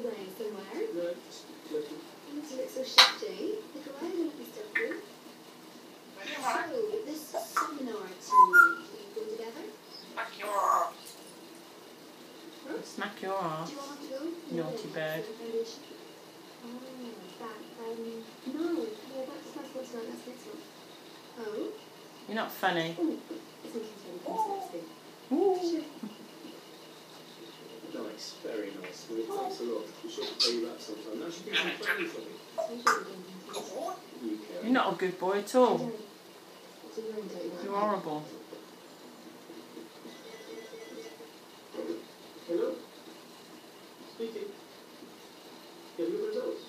going somewhere? No, just looking. You look so shifty. Look away, don't be stubborn. So, this seminar team, are you going together? Smack your arse. Huh? Smack your arse. Do you want to go? Naughty bird. Oh, that, no. Yeah, that's what's not, that's next one. Oh? You're not funny. Ooh. I think he's really sexy. Ooh. Sure. Nice, very nice. Well, thanks a lot. We should pay you back sometime. Now, should be some planning for me. You care. You're not a good boy at all. What's your name, don't you? You're horrible. Hello? Speaking. Have you got results?